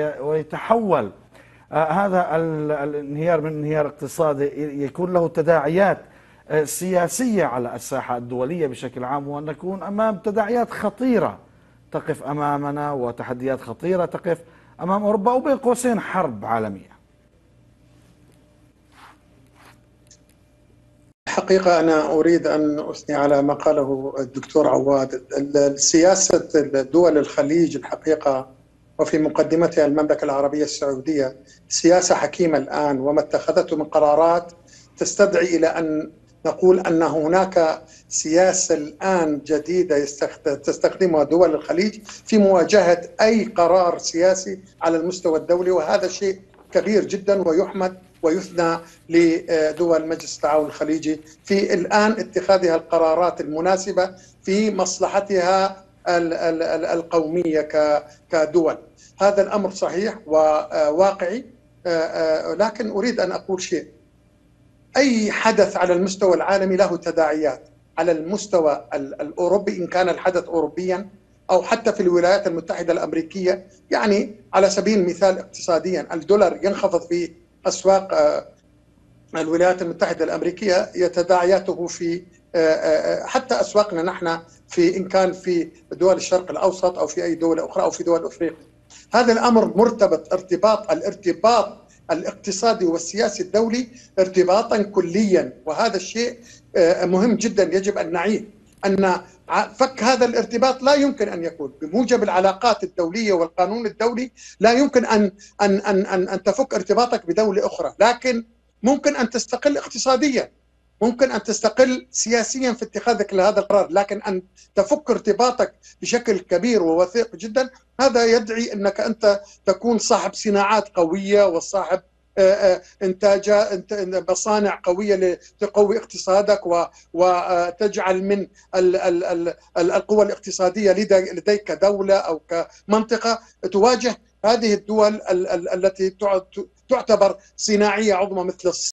ويتحول هذا الانهيار من انهيار اقتصادي يكون له تداعيات سياسية على الساحة الدولية بشكل عام، وأن نكون أمام تداعيات خطيرة تقف أمامنا وتحديات خطيرة تقف أمام أوروبا، وبين قوسين حرب عالمية. الحقيقة أنا أريد أن أثني على ما قاله الدكتور عواد. سياسة دول الخليج الحقيقة وفي مقدمتها المملكة العربية السعودية سياسة حكيمة الآن، وما اتخذته من قرارات تستدعي إلى أن نقول أن هناك سياسة الآن جديدة تستخدمها دول الخليج في مواجهة أي قرار سياسي على المستوى الدولي، وهذا شيء كبير جدا ويحمد ويثنى لدول مجلس التعاون الخليجي في الآن اتخاذها القرارات المناسبة في مصلحتها القومية كدول. هذا الأمر صحيح وواقعي، لكن أريد أن أقول شيء. أي حدث على المستوى العالمي له تداعيات على المستوى الأوروبي، إن كان الحدث أوروبيا أو حتى في الولايات المتحدة الأمريكية. يعني على سبيل المثال اقتصاديا الدولار ينخفض في أسواق الولايات المتحدة الأمريكية، تداعياته في حتى أسواقنا نحن في إن كان في دول الشرق الأوسط أو في أي دولة أخرى أو في دول أفريقيا. هذا الأمر مرتبط الارتباط الاقتصادي والسياسي الدولي ارتباطا كليا، وهذا الشيء مهم جدا يجب أن نعيه. أن فك هذا الارتباط لا يمكن أن يكون بموجب العلاقات الدولية والقانون الدولي. لا يمكن أن تفك ارتباطك بدولة أخرى، لكن ممكن أن تستقل اقتصاديا، ممكن أن تستقل سياسيا في اتخاذك لهذا القرار، لكن أن تفك ارتباطك بشكل كبير ووثيق جدا هذا يدعي أنك أنت تكون صاحب صناعات قوية وصاحب مصانع قوية لتقوي اقتصادك وتجعل من القوى الاقتصادية لديك كدولة أو كمنطقة تواجه هذه الدول التي تعتبر صناعية عظمى مثل